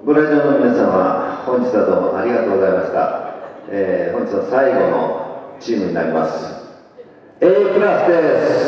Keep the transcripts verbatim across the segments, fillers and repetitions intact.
ご来場の皆様、本日はどうもありがとうございました。えー、本日は最後のチームになります。A クラスです。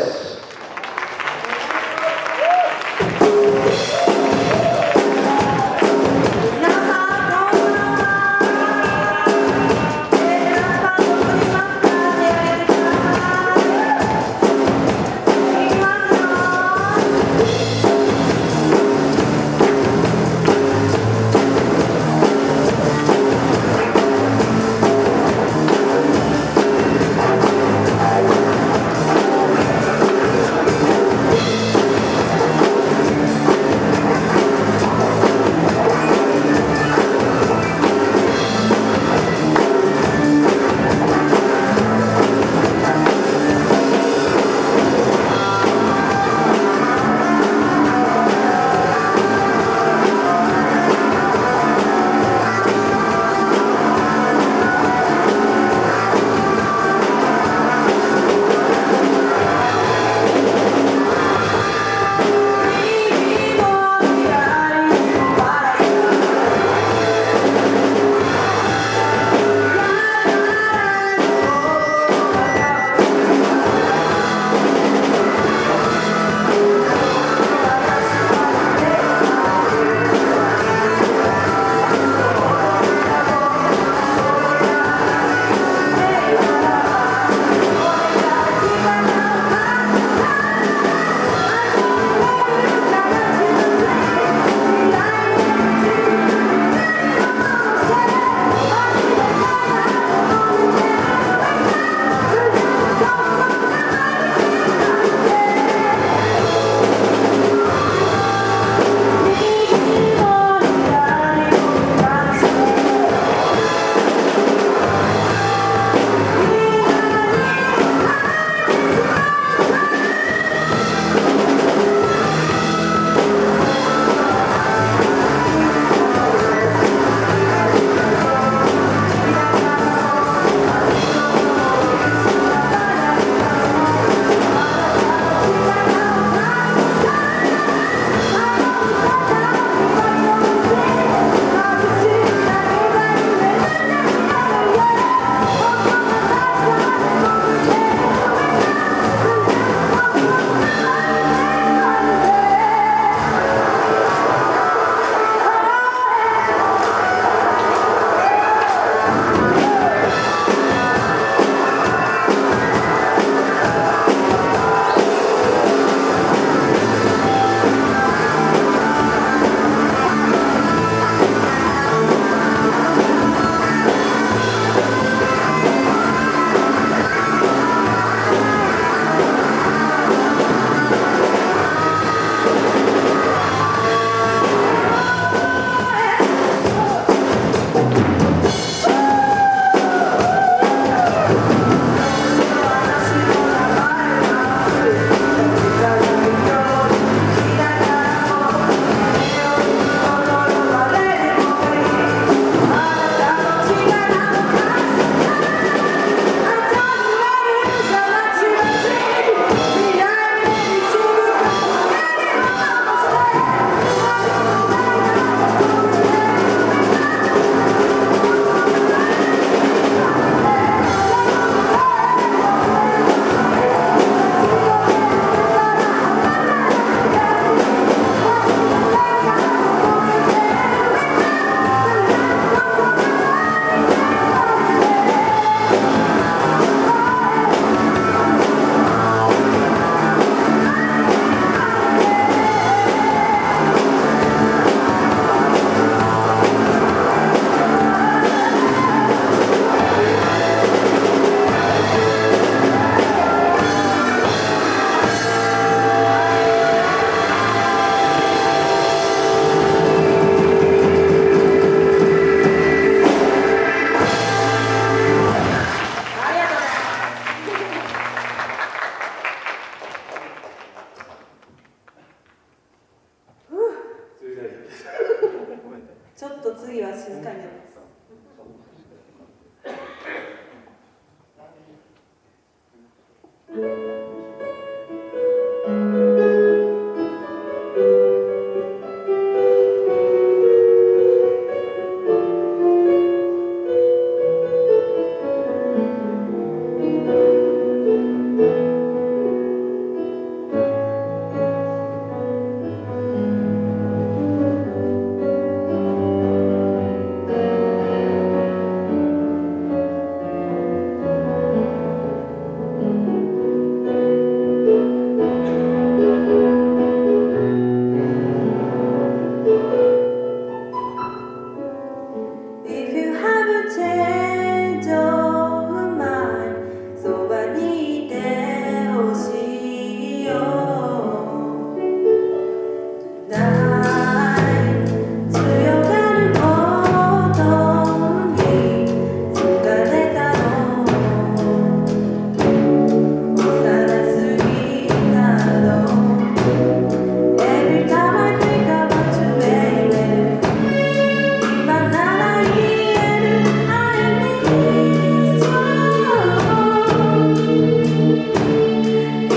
ちょっと次は静かになります。 をしようない強がることに疲れたの幼すぎたの Every time I think about you baby 今なら言える I miss you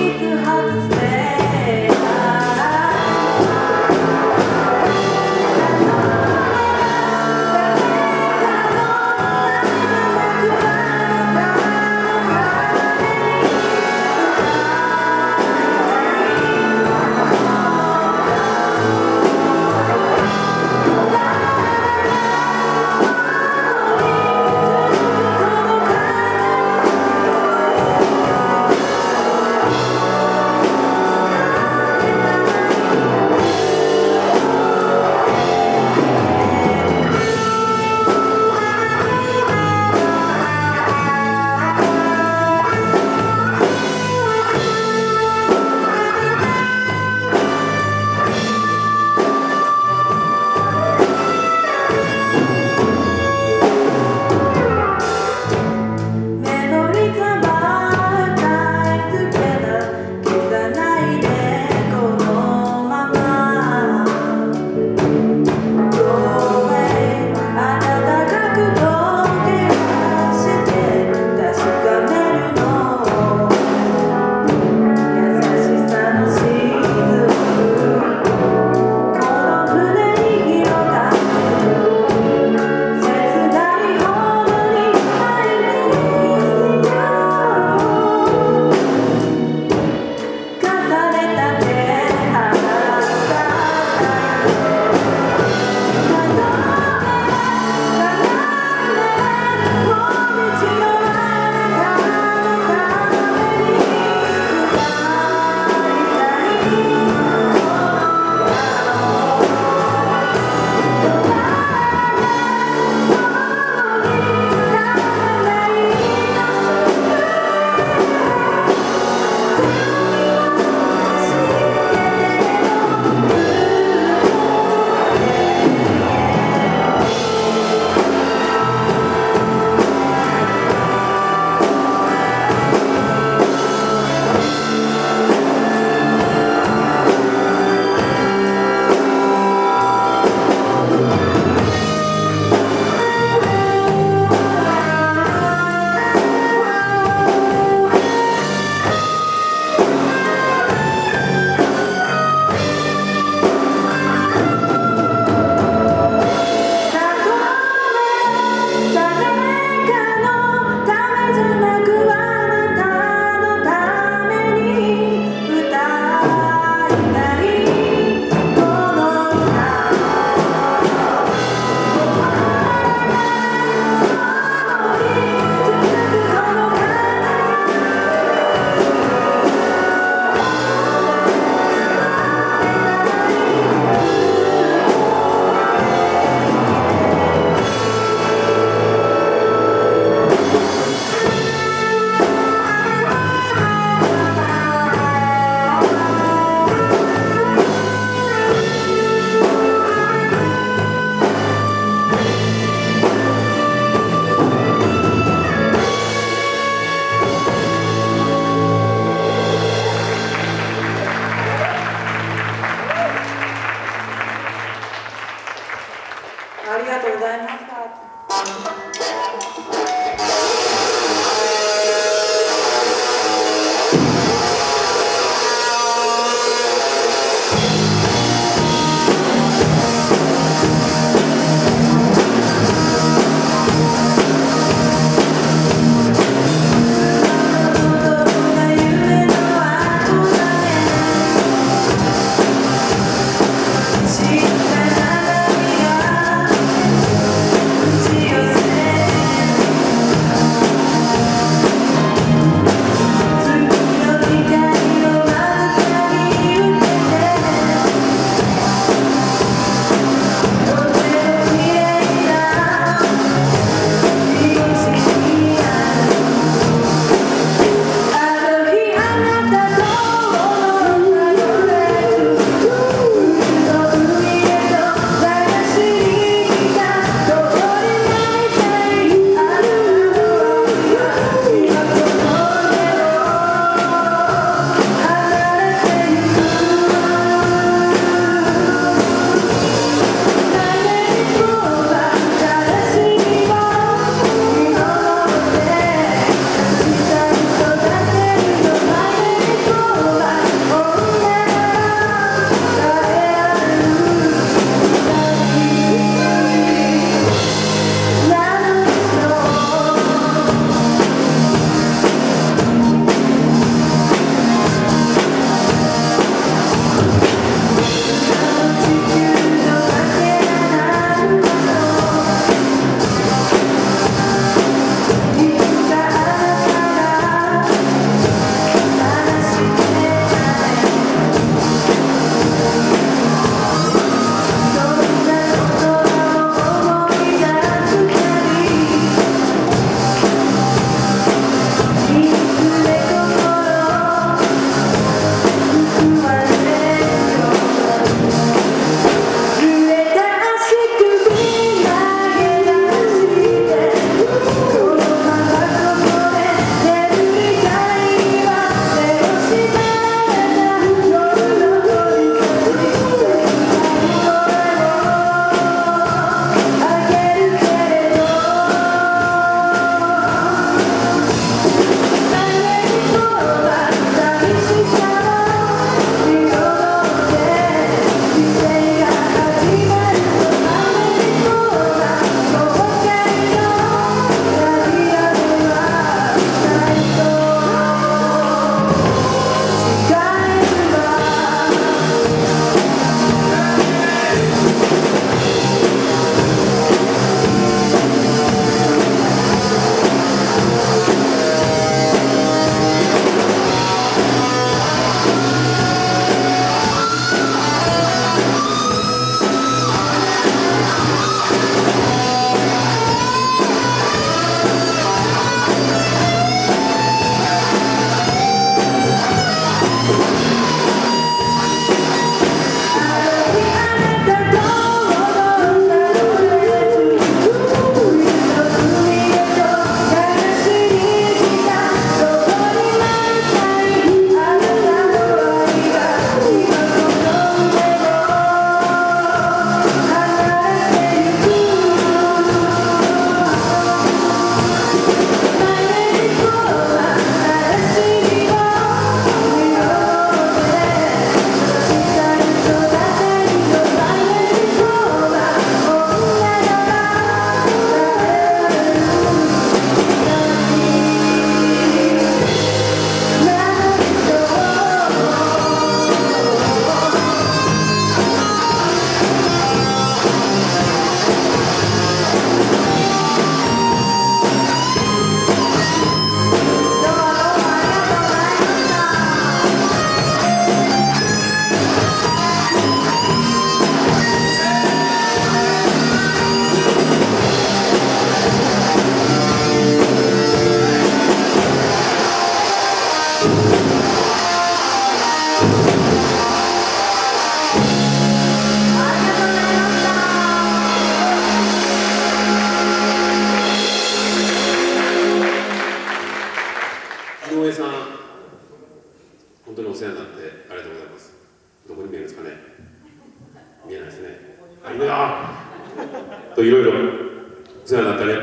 井上さん、本当にお世話になってありがとうございます。どこに見えるんですかね。見えないですね。あ、いやといろいろお世話になったね。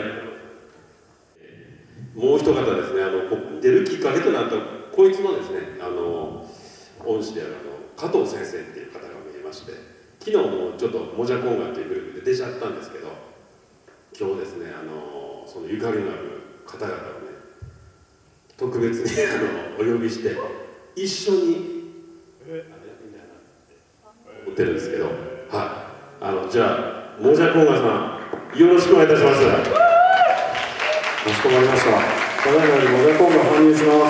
もう一方ですね、あの出るきっかけとなったこいつのですね、あの恩師であるあの加藤先生っていう方が見えまして、昨日もちょっとモジャコンガというグループで出ちゃったんですけど、今日ですね、あのそのゆかりのある方々をね、特別にあのお呼びして一緒に踊ってるんですけど、はい、あのじゃあモジャコンガさんよろしくお願いいたします。 かしこまりました。ただいまよりモジャコンガ搬入します。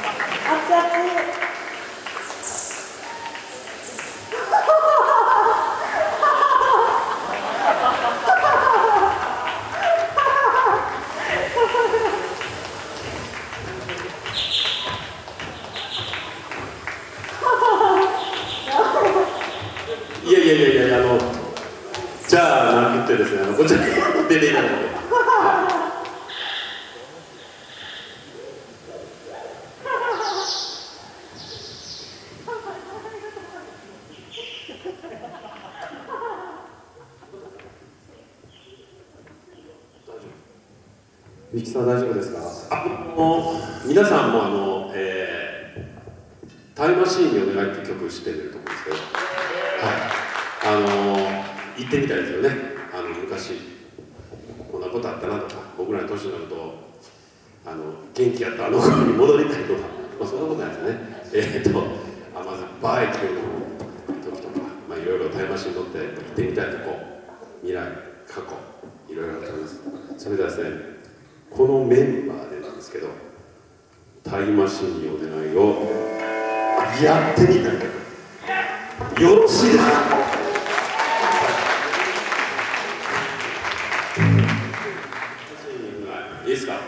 いやいやいやいや、あのじゃあなくてですね、あのこちらに出ていただいて、はいミキさん大丈夫ですか？ あの皆さんもあの、えー、タイムマシーンにお願いって曲知ってると思うんですけど、はい、あの行ってみたいですよね。あの昔こんなことあったなとか、僕らの年になるとあの元気やったあの頃に戻りたいとか、まあ、そんなことないですね。えっ、ー、と甘酸っぱい記憶の時とか、まあ、いろいろタイムマシーンに乗って行ってみたいとこ、未来過去いろいろあると思います。それではですね、このメンバーでなんですけど、タイムマシーンにお願いをやってみたい。よろしいですか？いいですか？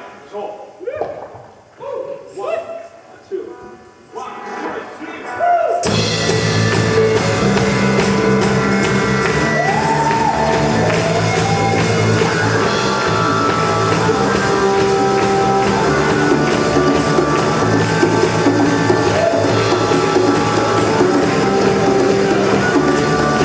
「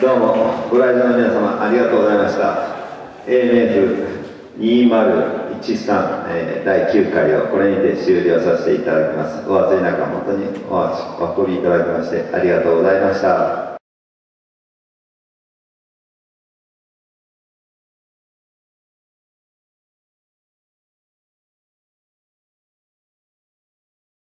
今日もご来場の皆様ありがとうございました。 エーエヌエフにせんじゅうさん、えー、だいきゅうかいをこれにて終了させていただきます。お暑い中本当にお運びいただきましてありがとうございました。